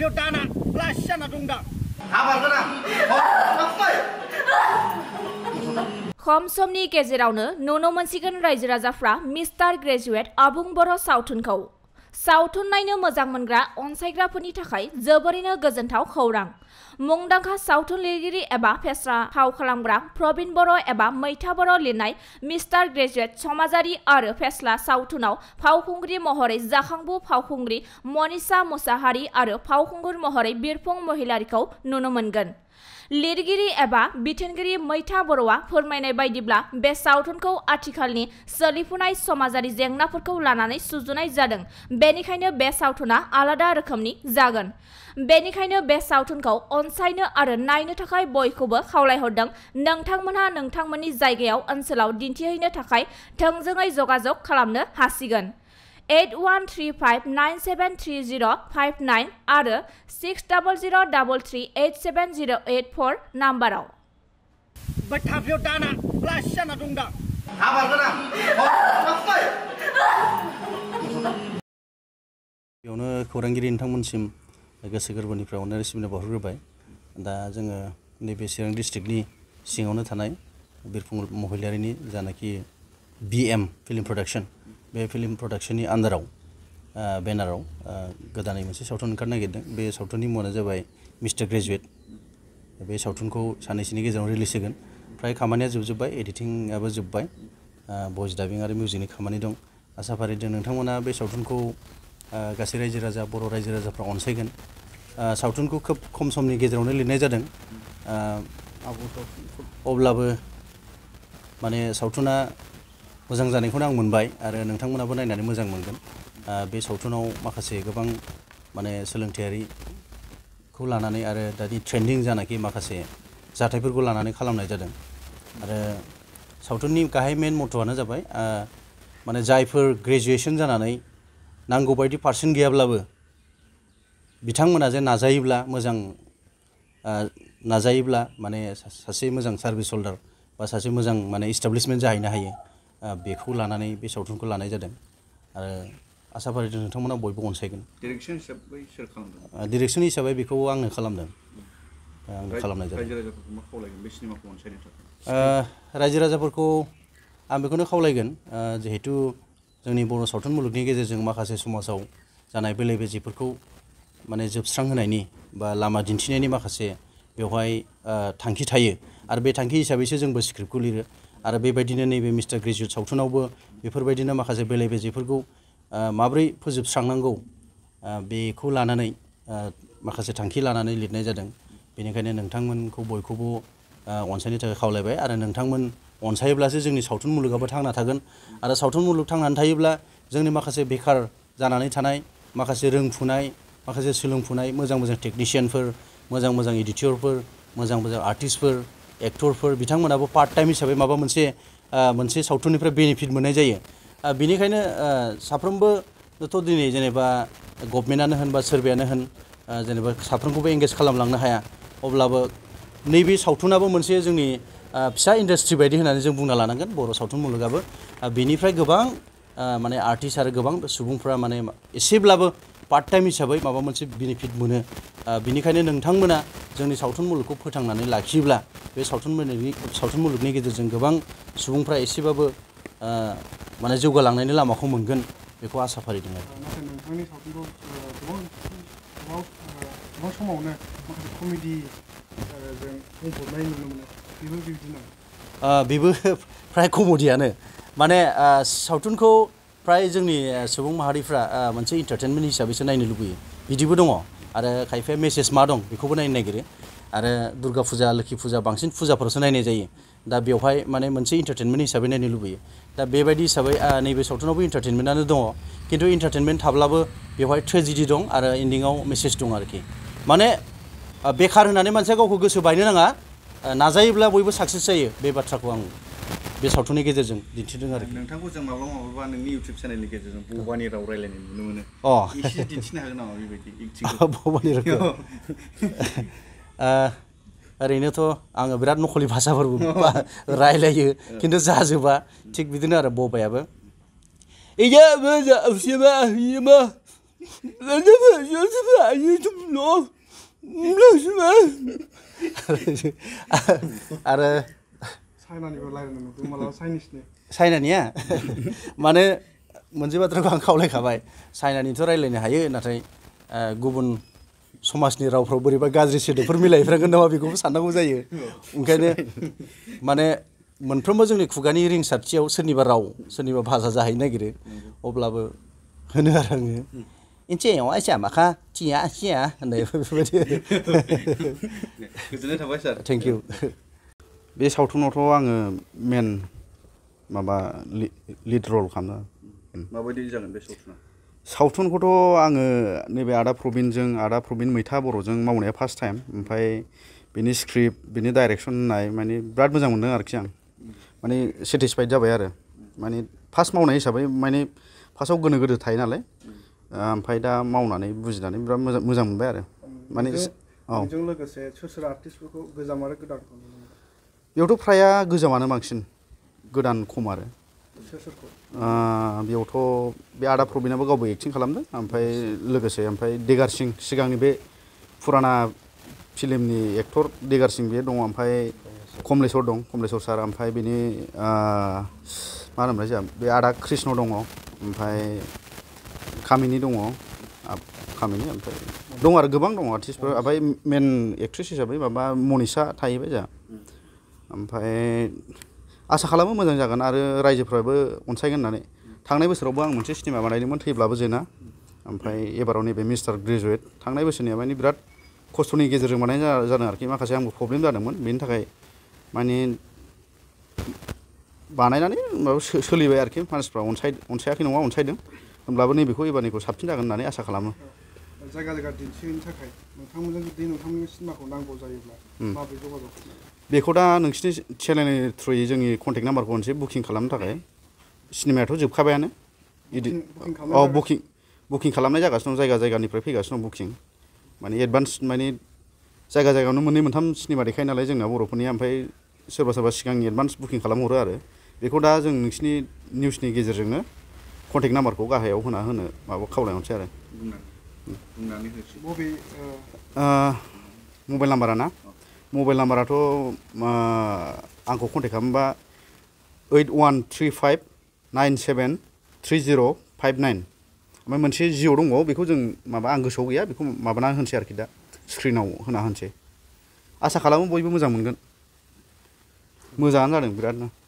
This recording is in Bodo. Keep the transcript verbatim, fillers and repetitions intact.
Betafio dana, lasana dungda. खम समनि गेजेरावनो नुनो मोनसिगोन रायजो राजाफ्रा मिस्टार ग्रेजुएट आबुं बर' सावथुनखौ सावथुन नायनो मोजां मोनग्रा अनसायग्राफोरनि थाखाय जोबोरैनो गोजोनथाव खौरां मुंदांखा सावथुन लिरगिरि एबा फेस्रा फाव खालामग्रा प्रबिन बर' एबा मैथा बर' लिरनाय मिस्टार ग्रेजुएट समाजारि आरो फेस्ला सावथुनाव फावखुंग्रि महरै जाखांबु फावखुंग्रि मनिषा मुसाहारि आरो फावखुंगुर महरै बिरफुं महिलारिखौ नुनो मोनगोन लिरगिरि एबा बिथोनगिरि मैथा बर'आ फोरमायनाय बायदिब्ला बे सावथुनखौ आथिखालनि सोलिफुनाय समाजारि जेंनाफोरखौ लानानै सुजुनाय जादों बेनिखायनो बे सावथुना आलादा रोखोमनि जागोन बेनिखायनो बे सावथुनखौ अनसायनो आरो नायनो थाखाय बयखौबो खावलायहरदों नोंथांमोनहा नोंथांमोननि जायगायाव ओनसोलाव दिन्थिहैनो थाखाय थोंजोङै जगाजग खालामनो हासिगोन eight one three five nine seven three zero five nine आरो six zero zero three three eight seven zero eight four नाम्बाराव Betafio dana, lasana dungda. बेयावनो खौरांगिरि नोंथांमोनसिम गोसो गोरबोनिफ्राय अननाय सिबिनाय बावहरग्रोबाय दा जोङो नैबे चिरां डिस्ट्रिक्टनि सिङावनो थानाय बिरफुं महिलारिनि जानाखि बिएम फिल्म प्रडाक्शन बे फिल्म प्रडाक्शननि आन्दाराव बेनाराव गोदानै मोनसे सावथुन ओंखारनो नागिरदों बे सावथुननि मुङानो जाबाय मिस्टार ग्रेजुएट बे सावथुनखौ साननैसोनि गेजेराव रिलिज होगोन फ्राय खामानिया जोबजोब्बाय एडिटिंआबो जोब्बाय भइस डाबिं आरो मिउजिकनि खामानि दं आसा फारिदों नोंथांमोना बे सावथुनखौ गासै रायजो राजा बर' रायजो राजाफ्रा अनसायगोन सावथुनखौ खोब खम समनि गेजेरावनो लिरनाय जादों अब्लाबो माने सावथुना मोजां जानायखौनो आं मोनबाय आरो नोंथांमोनाबो नायनानै मोजां मोनगोन बे सावथुनाव माखासे गोबां माने सोलोंथायारिखौ लानानै आरो दानि ट्रेन्डिं जानाखि माखासे जाथायफोरखौ लानानै खालामनाय जादों आरो सावथुननि गाहाय मेन मट'आनो जाबाय माने जायफोर ग्रेजुएसन जानानै नांगौ बायदि पार्सेन्ट गैयाब्लाबो बिथांमोना जे नाजायोब्ला मोजां नाजायोब्ला माने सासे मोजां सार्भिस हल्डार बा सासे मोजां माने इस्टाब्लिशमेन्ट जाहैनो हायो बेखौ लानानै बे सावथुनखौ लानाय जादों आरो आसा फारिदों नोंथांमोना बयबो अनसायगोन डिरेक्सन हिसाबै सोर खालामदों डिरेक्सन हिसाबै बेखौ आंनो खालामदों आं खालामनाय जादों रायजो राजाफोरखौ मा खावलायगोन बे सिनेमाखौ अनसायनो थाखाय रायजो राजाफोरखौ आं बेखौनो खावलायगोन जिहेतु जोंनि बर' सावथुन मुलुगनि गेजेरजों माखासे समाजाव जानाय बेले बेजेफोरखौ माने जोबस्रांहोनायनि बा लामा दिन्थिनायनि माखासे बेवहाय थांखि थायो आरो बे थांखि हिसाबैसो जोंबो स्क्रिप्टखौ लिरो आरो बेबायदिनो नैबे मिस्टार ग्रेजुएट सावथुनावबो बेफोरबायदिनो माखासे बेले बेजेफोरखौ माब्रै फोजोबस्रांनांगौ बेखौ लानानै माखासे थांखि लानानै लिरनाय जादों बेनिखायनो नोंथांमोनखौ बयखौबो अनसायनो थाखाय खावलायबाय आरो नोंथांमोन अनसायोब्लासो जोंनि सावथुन मुलुगाबो थांना थागोन आरो सावथुन मुलुग थांनानै थायोब्ला जोंनि माखासे बेखार जानानै थानाय माखासे रोंफुनाय माखासे सोलोंफुनाय मोजां मोजां टेकनिशियानफोर मोजां मोजां एडिटरफोर मोजां मोजां आर्टिस्टफोर एक्टरफोर बिथांमोनाबो पार्ट टाइम हिसाबै माबा मोनसे मोनसे सावथुननिफ्राय बेनिफिट मोननाय जायो बेनिखायनो साफ्रोमबोथ' दिनै जेनेबा गभर्नमेन्टआनो होन बा सोरबायानो होन जेनेबा साफ्रोमखौबो एंगेज खालामलांनो हाया अब्लाबो नैबे सावथुनाबो मोनसे जोंनि फिसा इन्डास्ट्रि बायदि होननानै जों बुंना लानांगोन बर' सावथुन मुलुगाबो बेनिफ्राय गोबां माने आर्टिस्ट आरो गोबां सुबुंफ्रा माने एसेब्लाबो पार्ट टाइम हिसाबै माबा मोनसे बेनिफिट मोनो बेनिखायनो नोंथांमोना जोंनि सावथुन मुलुगखौ फोथांनानै लाखियोब्ला बे सावथुन मुलुगनि सावथुन मुलुगनि गेजेरजों गोबां सुबुंफ्रा एसेबाबो माने जौगालांनायनि लामाखौ मोनगोन बेखौ आसा फारिदों आरो नाथाय नोंथांनि सावथुनखौ गोबां गोबां समावनो माखासे कमेडि जों बुंफबनाय नुनो मोनो बेबो बिदि नामा बेबो फ्राय कमेडियानो माने सावथुनखौ फ्राय जोंनि सुबुं माहारिफ्रा मोनसे इन्टारटेनमेन्ट हिसाबैसो नायनो लुबैयो बिदिबो दङ आरो खायफाया मेसेज मा दं बेखौबो नायनो नागिरो आरो दुर्गा फुजा लोखि फुजा बांसिन फुजाफोरावसो नायनाय जायो दा बेवहाय माने मोनसे इन्टारटेनमेन्ट हिसाबै नायनो लुबैयो दा बेबायदि हिसाबै नैबे सावथुनावबो इन्टारटेनमेन्टआनो दङ खिन्थु इन्टारटेनमेन्ट थाब्लाबो बेवहाय ट्रेजेडि दं आरो एन्डिङाव मेसेज दं आरोखि माने बेखार होननानै मानसिया गावखौ गोसो बायनो नाङा नाजायोब्ला बयबो साक्सेस जायो बे बाथ्राखौ आं बे सावथुननि गेजेरजों दिन्थिदों आरो नोंथांखौ जों माब्लाबा माब्लाबा नोंनि इउटिउब चेनेलनि गेजेरजों बबानि राव रायलायनाय नुनो मोनो अ एसे दिन्थिनो हागोन नामा बेबायदि बबानि रावखौ ओरैनोथ' आङो बिराद नखलि भाषाफोरबो रायलायो खिन्थु जाजोबा थिग बिदिनो आरो बबायाबो आरो चाइनानिबो रायज्लायनो नुदों मालाबा चाइनिसनि चाइनानिया माने मोनसे बाथ्राखौ आं खावलायखाबाय चाइनानिथ' रायज्लायनो हायो नाथाय गुबुन समाजनि रावफ्राव बोरैबा गाज्रि सोदोबफोर मिलायफ्रांगोन नामा बेखौबो साननांगौ जायो ओंखायनो माने मोनफ्रोमबो जोंनि खुगानि रिंसारथियाव सोरनिबा राव सोरनिबा भाषा जाहैनो नागिरो अब्लाबो होनो आरो आङो इनसेयाव आइसा माखा थिया थिया होननाय बेफोरबायदि गोजोननाय थाबाय सार थेंक इउ बे सावथुनावथ' आङो मेन माबा लिड रल खालामो माबायदि जागोन बे सावथुना सावथुनखौथ' आङो नैबे आदा प्रबिनजों आदा प्रबिन मैथा बर'जों मावनाया फार्स्ट टाइम ओमफ्राय बिनि स्क्रिप्ट बिनि डाइरेक्सन होननाय माने बिराद मोजां मोनदों आरोखि आं माने सेटिसफाइड जाबाय आरो माने फार्स्ट मावनाय हिसाबै माने फार्स्टआव गोनो गोदो थायो नालाय ओमफ्राय दा मावनानै बुजिनानै बिराद मोजां मोजां मोनबाय आरो माने औ बेजों लोगोसे सोर सोर आर्टिस्टफोरखौ गोजाम आरो गोदानखौ नुनो मोनो बेयावथ' फ्राया गोजामानो बांसिन गोदान खम आरो सोर सोरखौ बेयावथ' बे आदा प्रबिनाबो गावबो एक्टिं खालामदों ओमफ्राय लोगोसे ओमफ्राय देगार सिं सिगांनि बे फुराना फिल्मनि एक्टर देगार सिं बे दङ ओमफ्राय कमलेस्वर दं कमलेस्वर सार ओमफ्राय बेनि मा होनोमोनलाय जोंहा बे आदा कृष्ण दङ ओमफ्राय कामिनि दङ कामिनि ओमफ्राय दं आरो गोबां दङ आर्टिस्टफोर ओमफ्राय मेन एक्ट्रेस हिसाबै माबा मनिषा थाहैबाय जोंहा ओमफ्राय आसा खालामो मोजां जागोन आरो रायजोफ्राबो अनसायगोन होननानै थांनाय बोसोरावबो आं मोनसे सिनेमा बानायदोंमोन थैब्लाबो जेना ओमफ्राय एबाराव नैबे मिस्टार ग्रेजुवेट थांनाय बोसोरनिया माने बिराद खस्थ'नि गेजेरजों बानायनाय जादों आरोखि माखासे आंबो प्रब्लेम जादोंमोन बेनि थाखाय माने बानायनानै माबा सोलिबाय आरोखि मानसिफ्रा अनसाय अनसायाखै नङा अनसायदों होमब्लाबो नैबेखौ एबारनिखौ साबसिन जागोन होननानै आसा खालामो जायगा जायगा दिन्थिहैनो थाखाय नोंथांमोनजों जुदि नोंथांमोननि सिनेमाखौ नांगौ जायोब्ला माबोरै जगाजग खालामो बेखौ दा नोंसिनि चेनेलनि थ्रुयै जोंनि कन्टेक्ट नाम्बारखौ मोनसे बुकिं खालामनो थाखाय सिनेमायाथ' जोबखाबायानो औ बुकिं बुकिं खालामनाय जागासिनो दं जायगा जायगानिफ्राय फैगासिनो दं बुकिं माने एडभान्स माने जायगा जायगायावनो मोननै मोनथाम सिनेमा देखायो नालाय जोंना बर'फोरनिया ओमफ्राय सोरबा सोरबा सिगांनि एडभान्स बुकिं खालामहरो आरो बेखौ दा जों नोंसिनि निउसनि गेजेरजोंनो कन्टेक्ट नाम्बारखौ गाहायाव होना होनो माबा खावलायहरसै आरो बुंनानै होसै बबे मबाइल नाम्बारा ना मबाइल नाम्बाराथ' आंखौ कन्टेक्ट खालामोबा eight one three five nine seven three zero' five nine ओमफ्राय मोनसे जिअ' दङ बेखौ जों माबा आं गोसोआव गैया बेखौ माबाना होनोसै आरोखि दा स्क्रिनाव होना होनोसै आसा खालामो बयबो मोजां मोनगोन मोजाङानो जादों बिरादनो